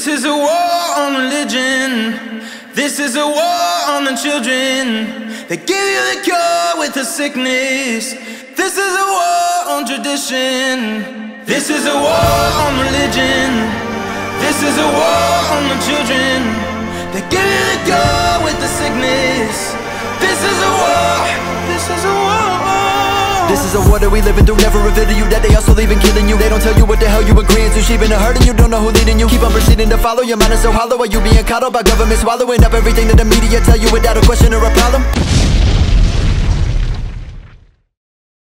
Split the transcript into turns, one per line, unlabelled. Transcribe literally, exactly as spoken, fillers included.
This is a war on religion. This is a war on the children. They give you the cure with the sickness. This is a war on tradition. This is a war on religion. This is a war on the children. They give you the cure with the sickness. This is a war. This is a war.
This is a war that we living through. Never reveal to you that they also leaving killing you. They don't tell you what the hell you agreeing to. She been hurting you, don't know who leading you. Keep on proceeding to follow. Your mind is so hollow. Are you being coddled by government swallowing up everything that the media tell you without a question or a problem?